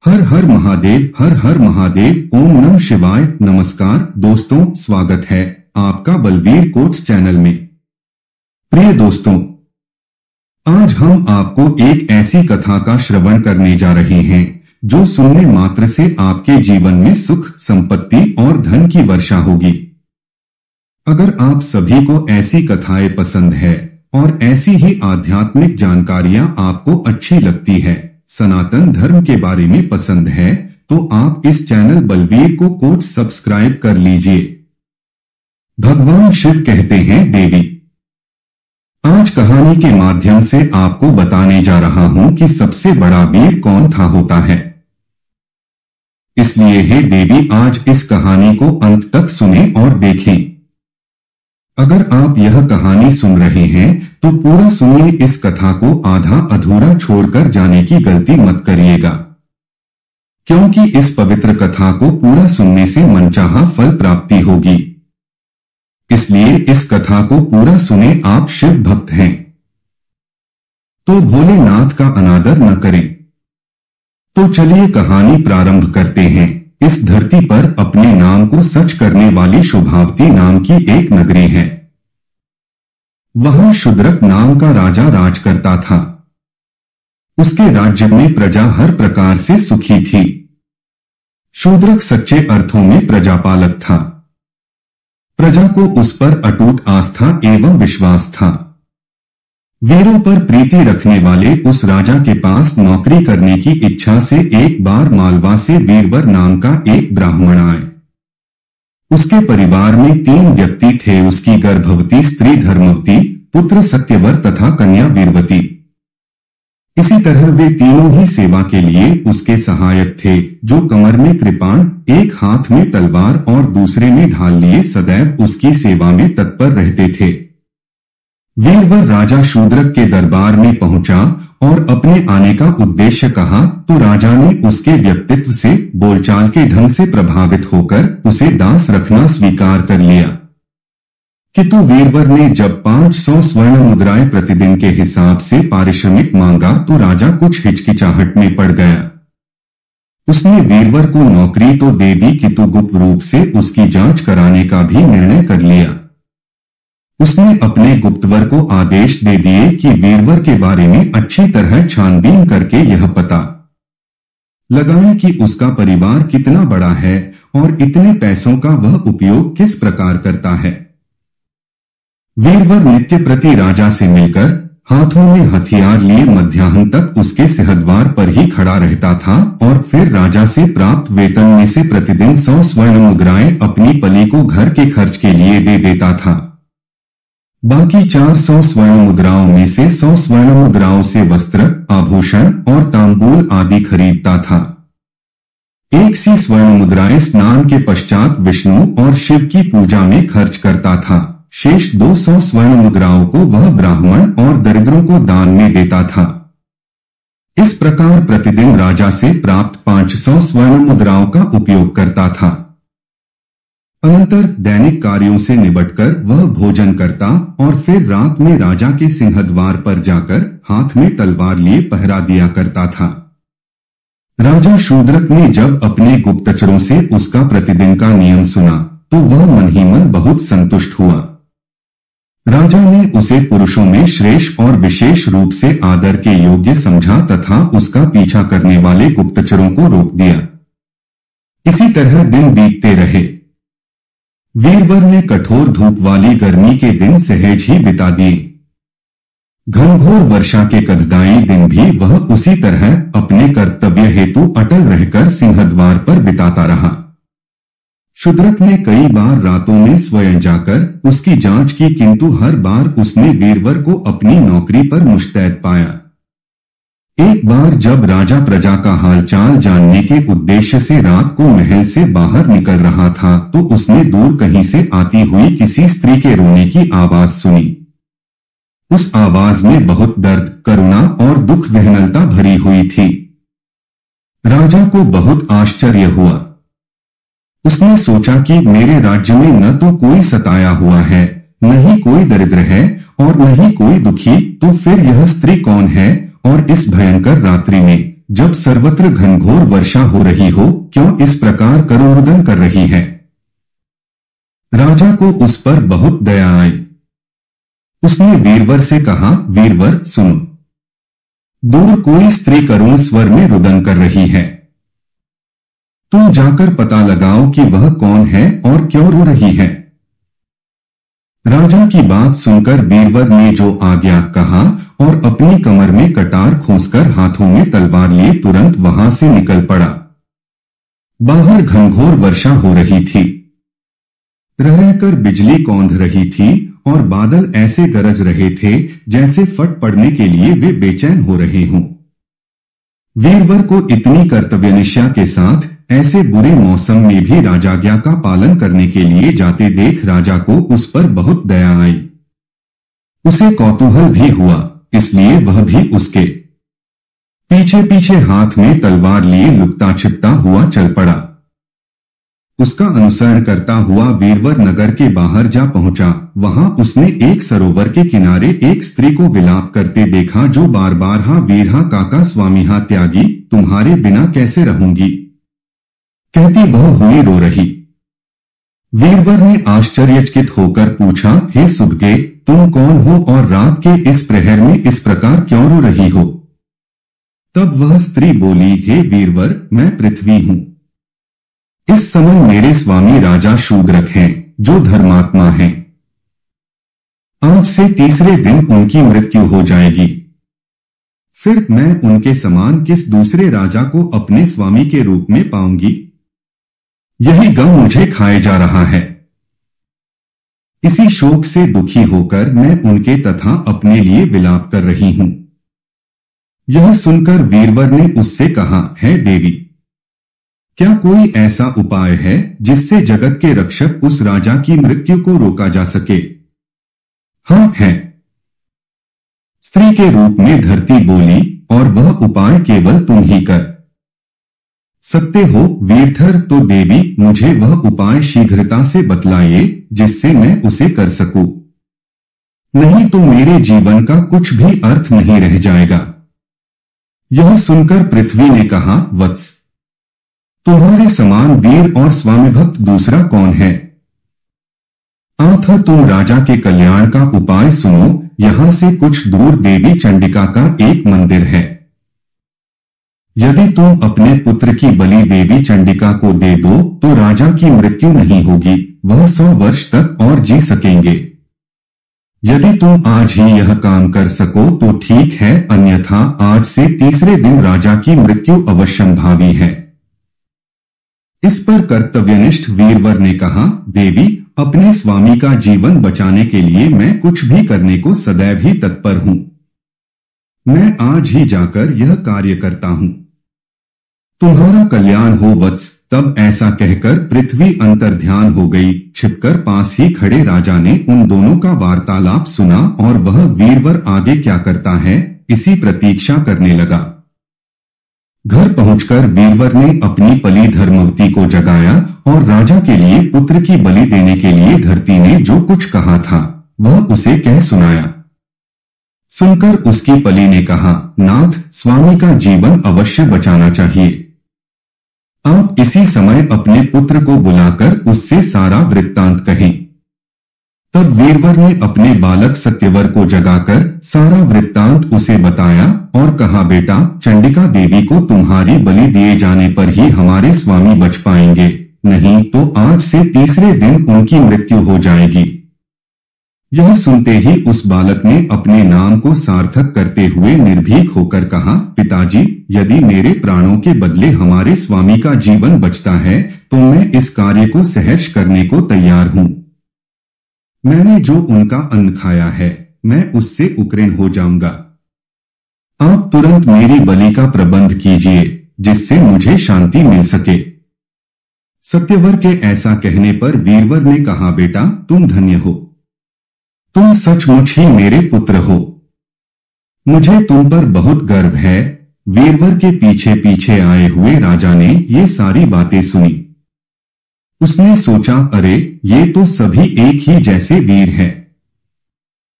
हर हर महादेव, हर हर महादेव। ओम नमः शिवाय। नमस्कार दोस्तों, स्वागत है आपका बलवीर कोट्स चैनल में। प्रिय दोस्तों, आज हम आपको एक ऐसी कथा का श्रवण करने जा रहे हैं जो सुनने मात्र से आपके जीवन में सुख, संपत्ति और धन की वर्षा होगी। अगर आप सभी को ऐसी कथाएं पसंद है और ऐसी ही आध्यात्मिक जानकारियां आपको अच्छी लगती है, सनातन धर्म के बारे में पसंद है, तो आप इस चैनल बलवीर को कोट्स सब्सक्राइब कर लीजिए। भगवान शिव कहते हैं देवी। आज कहानी के माध्यम से आपको बताने जा रहा हूं कि सबसे बड़ा वीर कौन था होता है। इसलिए हे देवी, आज इस कहानी को अंत तक सुने और देखें। अगर आप यह कहानी सुन रहे हैं तो पूरा सुनिए। इस कथा को आधा अधूरा छोड़कर जाने की गलती मत करिएगा, क्योंकि इस पवित्र कथा को पूरा सुनने से मनचाहा फल प्राप्ति होगी। इसलिए इस कथा को पूरा सुने। आप शिव भक्त हैं तो भोलेनाथ का अनादर न करें। तो चलिए कहानी प्रारंभ करते हैं। इस धरती पर अपने नाम को सच करने वाली शुभावती नाम की एक नगरी है। वहां शूद्रक नाम का राजा राज करता था। उसके राज्य में प्रजा हर प्रकार से सुखी थी। शूद्रक सच्चे अर्थों में प्रजापालक था। प्रजा को उस पर अटूट आस्था एवं विश्वास था। वीरों पर प्रीति रखने वाले उस राजा के पास नौकरी करने की इच्छा से एक बार मालवा से वीरवर नाम का एक ब्राह्मण आए। उसके परिवार में 3 व्यक्ति थे। उसकी गर्भवती स्त्री धर्मवती, पुत्र सत्यवर तथा कन्या वीरवती। इसी तरह वे तीनों ही सेवा के लिए उसके सहायक थे, जो कमर में कृपाण, एक हाथ में तलवार और दूसरे में ढाल लिए सदैव उसकी सेवा में तत्पर रहते थे। वीरवर राजा शूद्रक के दरबार में पहुंचा और अपने आने का उद्देश्य कहा तो राजा ने उसके व्यक्तित्व से, बोलचाल के ढंग से प्रभावित होकर उसे दास रखना स्वीकार कर लिया। किंतु वीरवर ने जब 500 स्वर्ण मुद्राएं प्रतिदिन के हिसाब से पारिश्रमिक मांगा तो राजा कुछ हिचकिचाहट में पड़ गया। उसने वीरवर को नौकरी तो दे दी, किंतु गुप्त रूप से उसकी जांच कराने का भी निर्णय कर लिया। उसने अपने गुप्तवर को आदेश दे दिए कि वीरवर के बारे में अच्छी तरह छानबीन करके यह पता लगाएं कि उसका परिवार कितना बड़ा है और इतने पैसों का वह उपयोग किस प्रकार करता है। वीरवर नित्य प्रति राजा से मिलकर हाथों में हथियार लिए मध्याह्न तक उसके सिंहद्वार पर ही खड़ा रहता था और फिर राजा से प्राप्त वेतन में से प्रतिदिन 100 स्वर्ण मुद्राएं अपनी पली को घर के खर्च के लिए दे देता था। बाकी 400 स्वर्ण मुद्राओं में से 100 स्वर्ण मुद्राओं से वस्त्र, आभूषण और तांबूल आदि खरीदता था। 1 स्वर्ण मुद्राएं स्नान के पश्चात विष्णु और शिव की पूजा में खर्च करता था। शेष 200 स्वर्ण मुद्राओं को वह ब्राह्मण और दरिद्रों को दान में देता था। इस प्रकार प्रतिदिन राजा से प्राप्त 500 स्वर्ण मुद्राओं का उपयोग करता था। अनंतर दैनिक कार्यों से निबटकर वह भोजन करता और फिर रात में राजा के सिंहद्वार पर जाकर हाथ में तलवार लिए पहरा दिया करता था। राजा शूद्रक ने जब अपने गुप्तचरों से उसका प्रतिदिन का नियम सुना तो वह मन ही मन बहुत संतुष्ट हुआ। राजा ने उसे पुरुषों में श्रेष्ठ और विशेष रूप से आदर के योग्य समझा तथा उसका पीछा करने वाले गुप्तचरों को रोक दिया। इसी तरह दिन बीतते रहे। वीरवर ने कठोर धूप वाली गर्मी के दिन सहज ही बिता दिए। घनघोर वर्षा के कददाई दिन भी वह उसी तरह अपने कर्तव्य हेतु अटल रहकर सिंहद्वार पर बिताता रहा। शूद्रक ने कई बार रातों में स्वयं जाकर उसकी जांच की, किंतु हर बार उसने वीरवर को अपनी नौकरी पर मुस्तैद पाया। एक बार जब राजा प्रजा का हालचाल जानने के उद्देश्य से रात को महल से बाहर निकल रहा था तो उसने दूर कहीं से आती हुई किसी स्त्री के रोने की आवाज सुनी। उस आवाज में बहुत दर्द, करुणा और दुख विह्वलता भरी हुई थी। राजा को बहुत आश्चर्य हुआ। उसने सोचा कि मेरे राज्य में न तो कोई सताया हुआ है, न ही कोई दरिद्र है और न ही कोई दुखी, तो फिर यह स्त्री कौन है और इस भयंकर रात्रि में जब सर्वत्र घनघोर वर्षा हो रही हो, क्यों इस प्रकार करुणरुदन कर रही है? राजा को उस पर बहुत दया आई। उसने वीरवर से कहा, वीरवर सुनो, दूर कोई स्त्री करुण स्वर में रुदन कर रही है। तुम जाकर पता लगाओ कि वह कौन है और क्यों रो रही है। राजा की बात सुनकर वीरवर ने जो आज्ञा कहा और अपनी कमर में कटार खोसकर हाथों में तलवार लिए तुरंत वहां से निकल पड़ा। बाहर घनघोर वर्षा हो रही थी। रहकर बिजली कौंध रही थी और बादल ऐसे गरज रहे थे जैसे फट पड़ने के लिए वे बेचैन हो रहे हों। वीरवर को इतनी कर्तव्यनिष्ठा के साथ ऐसे बुरे मौसम में भी राजाज्ञा का पालन करने के लिए जाते देख राजा को उस पर बहुत दया आई। उसे कौतूहल भी हुआ, इसलिए वह भी उसके पीछे पीछे हाथ में तलवार लिए लुकता छिपता हुआ चल पड़ा। उसका अनुसरण करता हुआ वीरवर नगर के बाहर जा पहुंचा। वहां उसने एक सरोवर के किनारे एक स्त्री को विलाप करते देखा, जो बार बार हा वीर हा काका स्वामी हा त्यागी, तुम्हारे बिना कैसे रहूंगी कहती वह हुई रो रही। वीरवर ने आश्चर्यचकित होकर पूछा, हे सुभगे, तुम कौन हो और रात के इस प्रहर में इस प्रकार क्यों रो रही हो? तब वह स्त्री बोली, हे वीरवर, मैं पृथ्वी हूं। इस समय मेरे स्वामी राजा शूद्रक हैं, जो धर्मात्मा हैं। आज से तीसरे दिन उनकी मृत्यु हो जाएगी। फिर मैं उनके समान किस दूसरे राजा को अपने स्वामी के रूप में पाऊंगी? यही गम मुझे खाए जा रहा है। इसी शोक से दुखी होकर मैं उनके तथा अपने लिए विलाप कर रही हूं। यह सुनकर वीरवर ने उससे कहा, है देवी, क्या कोई ऐसा उपाय है जिससे जगत के रक्षक उस राजा की मृत्यु को रोका जा सके? हाँ है, स्त्री के रूप में धरती बोली, और वह उपाय केवल तुम ही कर सकते हो वीरधर। तो देवी, मुझे वह उपाय शीघ्रता से बतलाइए जिससे मैं उसे कर सकूं, नहीं तो मेरे जीवन का कुछ भी अर्थ नहीं रह जाएगा। यह सुनकर पृथ्वी ने कहा, वत्स, तुम्हारे समान वीर और स्वामी भक्त दूसरा कौन है? आथा तुम राजा के कल्याण का उपाय सुनो। यहां से कुछ दूर देवी चंडिका का एक मंदिर है। यदि तुम अपने पुत्र की बलि देवी चंडिका को दे दो तो राजा की मृत्यु नहीं होगी, वह 100 वर्ष तक और जी सकेंगे। यदि तुम आज ही यह काम कर सको तो ठीक है, अन्यथा आज से तीसरे दिन राजा की मृत्यु अवश्यंभावी है। इस पर कर्तव्यनिष्ठ वीरवर ने कहा, देवी, अपने स्वामी का जीवन बचाने के लिए मैं कुछ भी करने को सदैव ही तत्पर हूं। मैं आज ही जाकर यह कार्य करता हूं। तुम्हारा कल्याण हो वत्स। तब ऐसा कहकर पृथ्वी अंतर्ध्यान हो गई। छिपकर पास ही खड़े राजा ने उन दोनों का वार्तालाप सुना और वह वीरवर आगे क्या करता है इसी प्रतीक्षा करने लगा। घर पहुंचकर वीरवर ने अपनी पली धर्मवती को जगाया और राजा के लिए पुत्र की बलि देने के लिए धरती ने जो कुछ कहा था वह उसे कह सुनाया। सुनकर उसकी पली ने कहा, नाथ, स्वामी का जीवन अवश्य बचाना चाहिए। आप इसी समय अपने पुत्र को बुलाकर उससे सारा वृत्तांत कहें। तब वीरवर ने अपने बालक सत्यवर को जगाकर सारा वृत्तांत उसे बताया और कहा, बेटा, चंडिका देवी को तुम्हारी बलि दिए जाने पर ही हमारे स्वामी बच पाएंगे, नहीं तो आज से तीसरे दिन उनकी मृत्यु हो जाएगी। यह सुनते ही उस बालक ने अपने नाम को सार्थक करते हुए निर्भीक होकर कहा, पिताजी, यदि मेरे प्राणों के बदले हमारे स्वामी का जीवन बचता है तो मैं इस कार्य को सहर्ष करने को तैयार हूं। मैंने जो उनका अन्न खाया है मैं उससे उक्रीण हो जाऊंगा। आप तुरंत मेरी बलि का प्रबंध कीजिए जिससे मुझे शांति मिल सके। सत्यवर के ऐसा कहने पर वीरवर ने कहा, बेटा, तुम धन्य हो। तुम सचमुच ही मेरे पुत्र हो। मुझे तुम पर बहुत गर्व है। वीरवर के पीछे पीछे आए हुए राजा ने ये सारी बातें सुनी। उसने सोचा, अरे, ये तो सभी एक ही जैसे वीर हैं।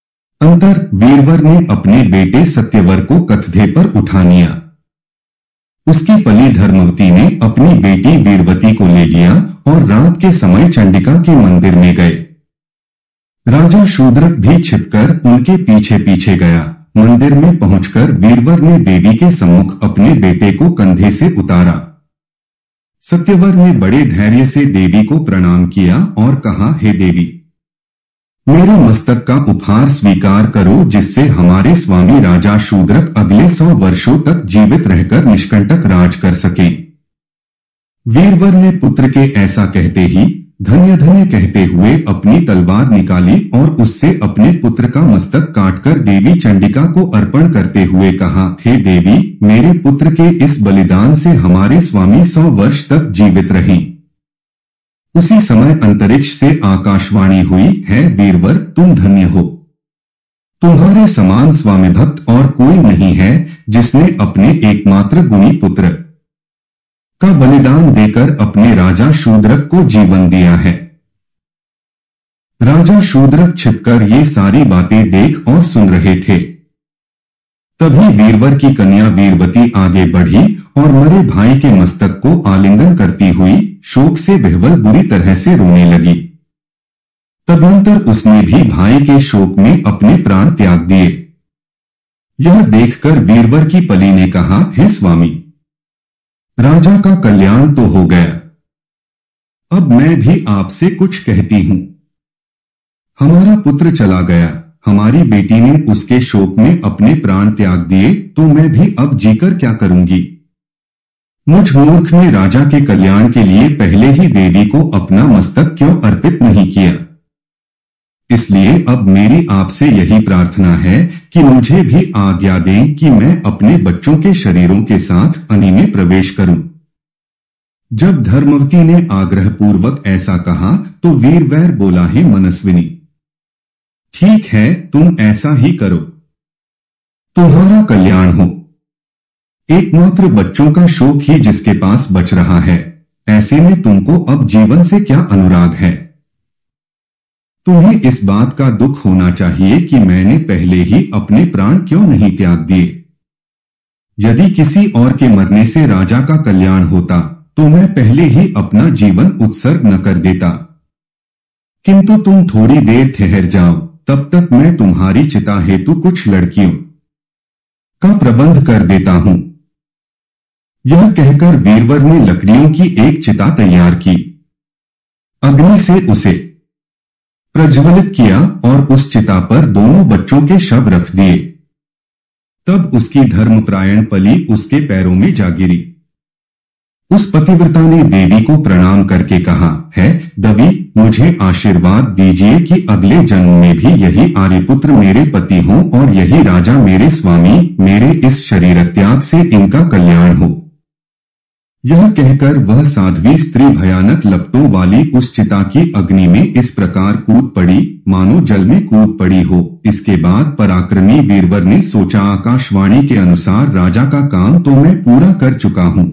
अंतर वीरवर ने अपने बेटे सत्यवर को कंधे पर उठा लिया। उसकी पली धर्मवती ने अपनी बेटी वीरवती को ले लिया और रात के समय चंडिका के मंदिर में गए। राजा शूद्रक भी छिपकर उनके पीछे पीछे गया। मंदिर में पहुंचकर वीरवर ने देवी के सम्मुख अपने बेटे को कंधे से उतारा। सत्यवर ने बड़े धैर्य से देवी को प्रणाम किया और कहा, हे देवी, मेरे मस्तक का उपहार स्वीकार करो, जिससे हमारे स्वामी राजा शूद्रक अगले 100 वर्षों तक जीवित रहकर निष्कंटक राज कर सके। वीरवर ने पुत्र के ऐसा कहते ही धन्य धन्य कहते हुए अपनी तलवार निकाली और उससे अपने पुत्र का मस्तक काटकर देवी चंडिका को अर्पण करते हुए कहा, हे देवी, मेरे पुत्र के इस बलिदान से हमारे स्वामी 100 वर्ष तक जीवित रहें। उसी समय अंतरिक्ष से आकाशवाणी हुई, है वीरवर, तुम धन्य हो। तुम्हारे समान स्वामी भक्त और कोई नहीं है जिसने अपने एकमात्र गुणी पुत्र का बलिदान देकर अपने राजा शूद्रक को जीवन दिया है। राजा शूद्रक छिपकर ये सारी बातें देख और सुन रहे थे। तभी वीरवर की कन्या वीरवती आगे बढ़ी और मरे भाई के मस्तक को आलिंगन करती हुई शोक से विह्वल बुरी तरह से रोने लगी। तदनंतर उसने भी भाई के शोक में अपने प्राण त्याग दिए। यह देखकर वीरवर की पली ने कहा, हे स्वामी, राजा का कल्याण तो हो गया। अब मैं भी आपसे कुछ कहती हूं। हमारा पुत्र चला गया, हमारी बेटी ने उसके शोक में अपने प्राण त्याग दिए, तो मैं भी अब जीकर क्या करूंगी। मुझ मूर्ख ने राजा के कल्याण के लिए पहले ही देवी को अपना मस्तक क्यों अर्पित नहीं किया। इसलिए अब मेरी आपसे यही प्रार्थना है कि मुझे भी आज्ञा दें कि मैं अपने बच्चों के शरीरों के साथ अग्नि में प्रवेश करूं। जब धर्मवती ने आग्रहपूर्वक ऐसा कहा तो वीरवर बोला, हे मनस्विनी, ठीक है, तुम ऐसा ही करो, तुम्हारा कल्याण हो। एकमात्र बच्चों का शोक ही जिसके पास बच रहा है, ऐसे में तुमको अब जीवन से क्या अनुराग है। तुम्हें इस बात का दुख होना चाहिए कि मैंने पहले ही अपने प्राण क्यों नहीं त्याग दिए। यदि किसी और के मरने से राजा का कल्याण होता तो मैं पहले ही अपना जीवन उत्सर्ग न कर देता, किंतु तुम थोड़ी देर ठहर जाओ, तब तक मैं तुम्हारी चिता हेतु कुछ लड़कियों का प्रबंध कर देता हूं। यह कहकर वीरवर ने लकड़ियों की एक चिता तैयार की, अग्नि से उसे प्रज्वलित किया और उस चिता पर दोनों बच्चों के शव रख दिए। तब उसकी धर्मपरायण पली उसके पैरों में जा गिरी। उस पतिव्रता ने देवी को प्रणाम करके कहा, है देवी, मुझे आशीर्वाद दीजिए कि अगले जन्म में भी यही आर्यपुत्र मेरे पति हों और यही राजा मेरे स्वामी, मेरे इस शरीर त्याग से इनका कल्याण हो। यह कहकर वह साध्वी स्त्री भयानक लपटों वाली उस चिता की अग्नि में इस प्रकार कूद पड़ी मानो जल में कूद पड़ी हो। इसके बाद पराक्रमी वीरवर ने सोचा, आकाशवाणी के अनुसार राजा का काम तो मैं पूरा कर चुका हूं।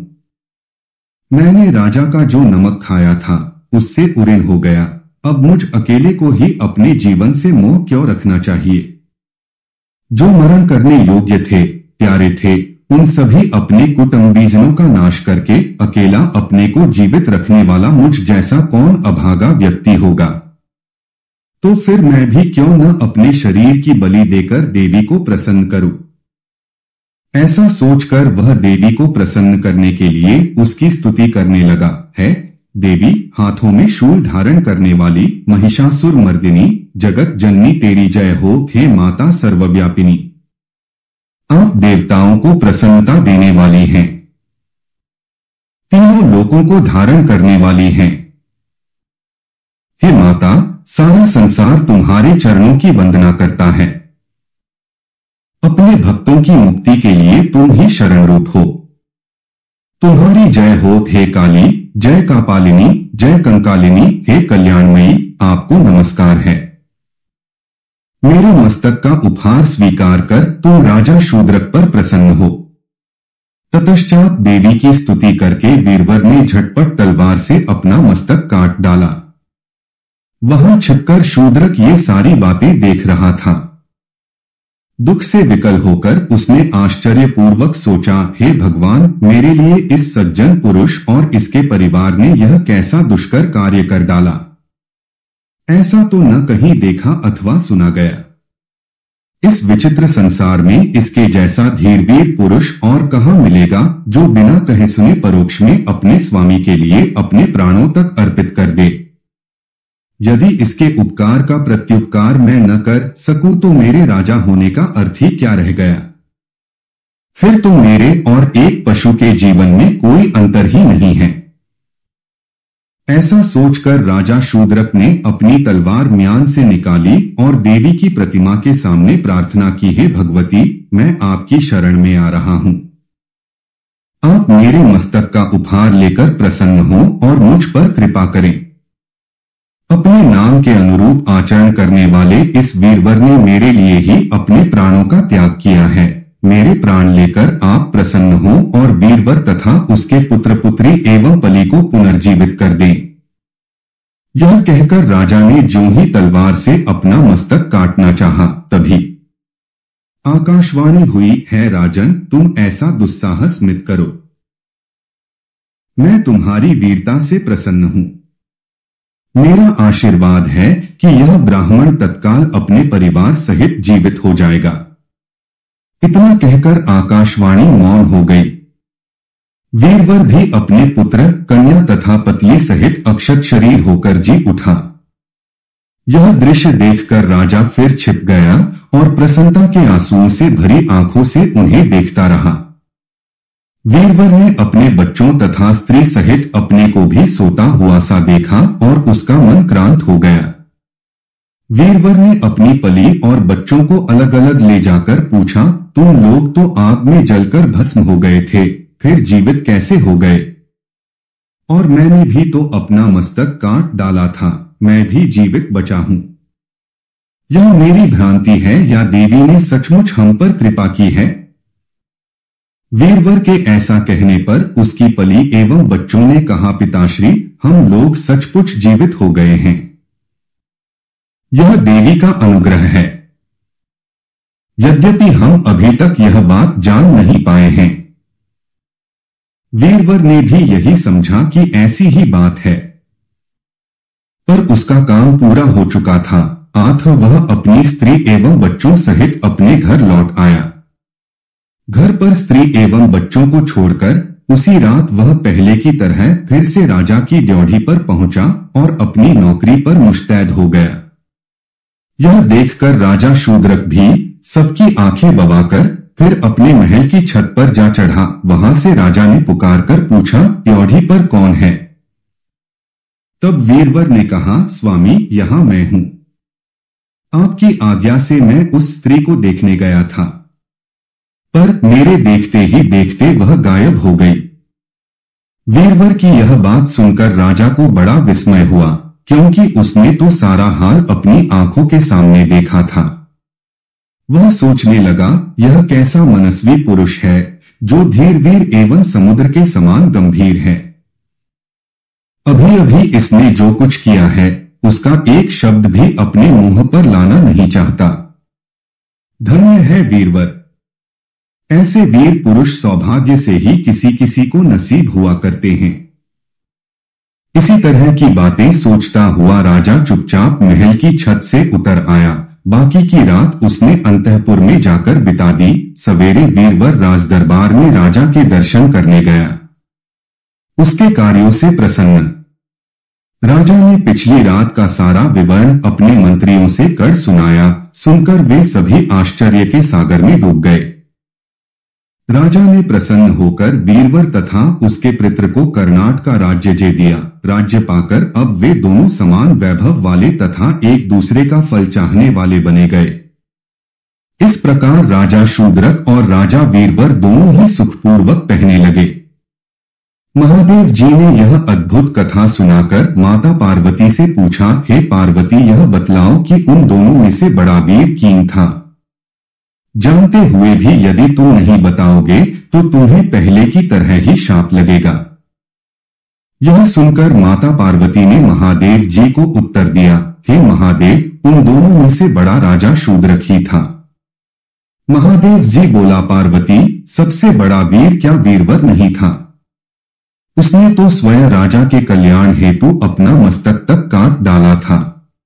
मैंने राजा का जो नमक खाया था उससे उऋण हो गया, अब मुझ अकेले को ही अपने जीवन से मोह क्यों रखना चाहिए। जो मरण करने योग्य थे, प्यारे थे, उन सभी अपने कुटुंबीजनों का नाश करके अकेला अपने को जीवित रखने वाला मुझ जैसा कौन अभागा व्यक्ति होगा। तो फिर मैं भी क्यों न अपने शरीर की बलि देकर देवी को प्रसन्न करूं। ऐसा सोचकर वह देवी को प्रसन्न करने के लिए उसकी स्तुति करने लगा, है देवी, हाथों में शूल धारण करने वाली महिषासुर मर्दिनी, जगत जननी तेरी जय हो, हे माता सर्वव्यापिनी। आप देवताओं को प्रसन्नता देने वाली हैं, तीनों लोकों को धारण करने वाली हैं। हे माता, सारा संसार तुम्हारे चरणों की वंदना करता है। अपने भक्तों की मुक्ति के लिए तुम ही शरण रूप हो। तुम्हारी जय हो, हे काली, जय कापालिनी, जय कंकालिनी, हे कल्याणमयी, आपको नमस्कार है। मेरे मस्तक का उपहार स्वीकार कर तुम राजा शूद्रक पर प्रसन्न हो। ततश्चात देवी की स्तुति करके वीरवर ने झटपट तलवार से अपना मस्तक काट डाला। वहां छिपकर शूद्रक ये सारी बातें देख रहा था। दुख से विकल होकर उसने आश्चर्यपूर्वक सोचा, हे भगवान, मेरे लिए इस सज्जन पुरुष और इसके परिवार ने यह कैसा दुष्कर कार्य कर डाला। ऐसा तो न कहीं देखा अथवा सुना गया। इस विचित्र संसार में इसके जैसा धीरवीर पुरुष और कहाँ मिलेगा, जो बिना कहे सुने परोक्ष में अपने स्वामी के लिए अपने प्राणों तक अर्पित कर दे। यदि इसके उपकार का प्रत्युपकार मैं न कर सकूं तो मेरे राजा होने का अर्थ ही क्या रह गया। फिर तो मेरे और एक पशु के जीवन में कोई अंतर ही नहीं है। ऐसा सोचकर राजा शूद्रक ने अपनी तलवार म्यान से निकाली और देवी की प्रतिमा के सामने प्रार्थना की, हे भगवती, मैं आपकी शरण में आ रहा हूं। आप मेरे मस्तक का उपहार लेकर प्रसन्न हो और मुझ पर कृपा करें। अपने नाम के अनुरूप आचरण करने वाले इस वीरवर ने मेरे लिए ही अपने प्राणों का त्याग किया है। मेरे प्राण लेकर आप प्रसन्न हो और वीरवर तथा उसके पुत्र पुत्री एवं पली को पुनर्जीवित कर दें। यह कहकर राजा ने ज्यों ही तलवार से अपना मस्तक काटना चाहा, तभी आकाशवाणी हुई, है राजन, तुम ऐसा दुस्साहस मत करो। मैं तुम्हारी वीरता से प्रसन्न हूं। मेरा आशीर्वाद है कि यह ब्राह्मण तत्काल अपने परिवार सहित जीवित हो जाएगा। इतना कहकर आकाशवाणी मौन हो गई। वीरवर भी अपने पुत्र, कन्या तथा पत्नी सहित अक्षत शरीर होकर जी उठा। यह दृश्य देखकर राजा फिर छिप गया और प्रसन्नता के आंसुओं से भरी आंखों से उन्हें देखता रहा। वीरवर ने अपने बच्चों तथा स्त्री सहित अपने को भी सोता हुआ सा देखा और उसका मन क्रांत हो गया। वीरवर ने अपनी पली और बच्चों को अलग अलग ले जाकर पूछा, तुम लोग तो आग में जलकर भस्म हो गए थे, फिर जीवित कैसे हो गए? और मैंने भी तो अपना मस्तक काट डाला था, मैं भी जीवित बचा हूं। यह मेरी भ्रांति है या देवी ने सचमुच हम पर कृपा की है? वीरवर के ऐसा कहने पर उसकी पली एवं बच्चों ने कहा, पिताश्री, हम लोग सचमुच जीवित हो गए हैं। यह देवी का अनुग्रह है। यद्यपि हम अभी तक यह बात जान नहीं पाए हैं। वीरवर ने भी यही समझा कि ऐसी ही बात है, पर उसका काम पूरा हो चुका था। अतः वह अपनी स्त्री एवं बच्चों सहित अपने घर लौट आया। घर पर स्त्री एवं बच्चों को छोड़कर उसी रात वह पहले की तरह फिर से राजा की ड्योढ़ी पर पहुंचा और अपनी नौकरी पर मुस्तैद हो गया। यह देखकर राजा शूद्रक भी सबकी आंखें बवाकर फिर अपने महल की छत पर जा चढ़ा। वहां से राजा ने पुकारकर पूछा, ड्योढ़ी पर कौन है? तब वीरवर ने कहा, स्वामी, यहां मैं हूं। आपकी आज्ञा से मैं उस स्त्री को देखने गया था, पर मेरे देखते ही देखते वह गायब हो गई। वीरवर की यह बात सुनकर राजा को बड़ा विस्मय हुआ, क्योंकि उसने तो सारा हाल अपनी आंखों के सामने देखा था। वह सोचने लगा, यह कैसा मनस्वी पुरुष है जो धीरवीर एवं समुद्र के समान गंभीर है। अभी अभी इसने जो कुछ किया है उसका एक शब्द भी अपने मुंह पर लाना नहीं चाहता। धन्य है वीरवर। ऐसे वीर पुरुष सौभाग्य से ही किसी किसी को नसीब हुआ करते हैं। इसी तरह की बातें सोचता हुआ राजा चुपचाप महल की छत से उतर आया। बाकी की रात उसने अंतःपुर में जाकर बिता दी। सवेरे वीरवर राजदरबार में राजा के दर्शन करने गया। उसके कार्यों से प्रसन्न राजा ने पिछली रात का सारा विवरण अपने मंत्रियों से कर सुनाया। सुनकर वे सभी आश्चर्य के सागर में डूब गए। राजा ने प्रसन्न होकर वीरवर तथा उसके पितृ को कर्नाट का राज्य दे दिया। राज्य पाकर अब वे दोनों समान वैभव वाले तथा एक दूसरे का फल चाहने वाले बने गए। इस प्रकार राजा शूद्रक और राजा वीरवर दोनों ही सुखपूर्वक रहने लगे। महादेव जी ने यह अद्भुत कथा सुनाकर माता पार्वती से पूछा, हे पार्वती, यह बतलाओ कि उन दोनों में से बड़ा वीर कौन था? जानते हुए भी यदि तुम नहीं बताओगे तो तुम्हें पहले की तरह ही शाप लगेगा। यह सुनकर माता पार्वती ने महादेव जी को उत्तर दिया, हे महादेव, उन दोनों में से बड़ा राजा शूद्रक ही था। महादेव जी बोला, पार्वती, सबसे बड़ा वीर क्या वीरवर नहीं था? उसने तो स्वयं राजा के कल्याण हेतु अपना मस्तक तक काट डाला था।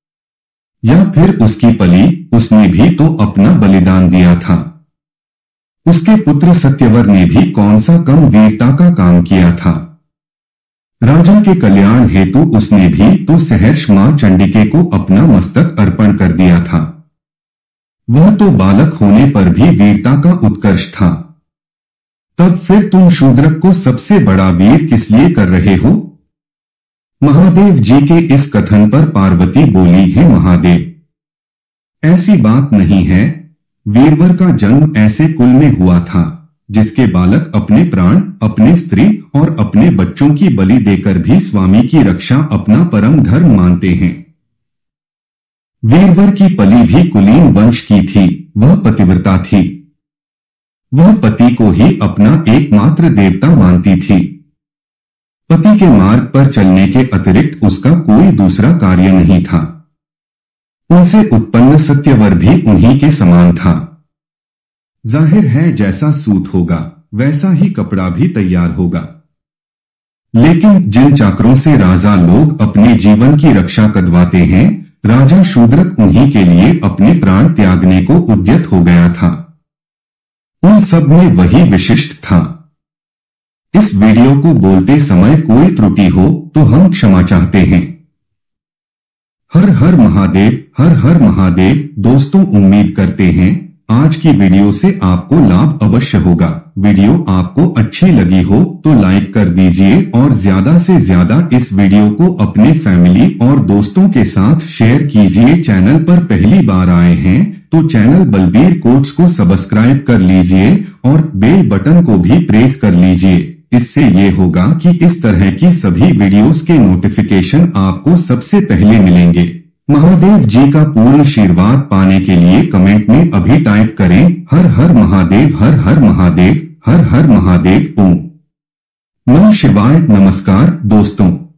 या फिर उसकी पली, उसने भी तो अपना बलिदान दिया था। उसके पुत्र सत्यवर ने भी कौन सा कम वीरता का काम किया था? राजा के कल्याण हेतु उसने भी तो सहर्ष मां चंडिके को अपना मस्तक अर्पण कर दिया था। वह तो बालक होने पर भी वीरता का उत्कर्ष था। तब फिर तुम शूद्रक को सबसे बड़ा वीर किस लिए कर रहे हो? महादेव जी के इस कथन पर पार्वती बोली, है महादेव, ऐसी बात नहीं है। वीरवर का जन्म ऐसे कुल में हुआ था जिसके बालक अपने प्राण, अपने स्त्री और अपने बच्चों की बलि देकर भी स्वामी की रक्षा अपना परम धर्म मानते हैं। वीरवर की पली भी कुलीन वंश की थी, वह पतिव्रता थी। वह पति को ही अपना एकमात्र देवता मानती थी। पति के मार्ग पर चलने के अतिरिक्त उसका कोई दूसरा कार्य नहीं था। उनसे उत्पन्न सत्यवर भी उन्हीं के समान था। जाहिर है जैसा सूत होगा वैसा ही कपड़ा भी तैयार होगा। लेकिन जिन चाकरों से राजा लोग अपने जीवन की रक्षा करवाते हैं, राजा शूद्रक उन्हीं के लिए अपने प्राण त्यागने को उद्यत हो गया था। उन सब में वही विशिष्ट था। इस वीडियो को बोलते समय कोई त्रुटि हो तो हम क्षमा चाहते हैं। हर हर महादेव, हर हर महादेव। दोस्तों, उम्मीद करते हैं आज की वीडियो से आपको लाभ अवश्य होगा। वीडियो आपको अच्छी लगी हो तो लाइक कर दीजिए और ज्यादा से ज्यादा इस वीडियो को अपने फैमिली और दोस्तों के साथ शेयर कीजिए। चैनल पर पहली बार आए हैं तो चैनल बलबीर कोट्स को सब्सक्राइब कर लीजिए और बेल बटन को भी प्रेस कर लीजिए। इससे ये होगा कि इस तरह की सभी वीडियोस के नोटिफिकेशन आपको सबसे पहले मिलेंगे। महादेव जी का पूर्ण आशीर्वाद पाने के लिए कमेंट में अभी टाइप करें, हर हर महादेव, हर हर महादेव, हर हर महादेव। ओम नमः शिवाय। नमस्कार दोस्तों।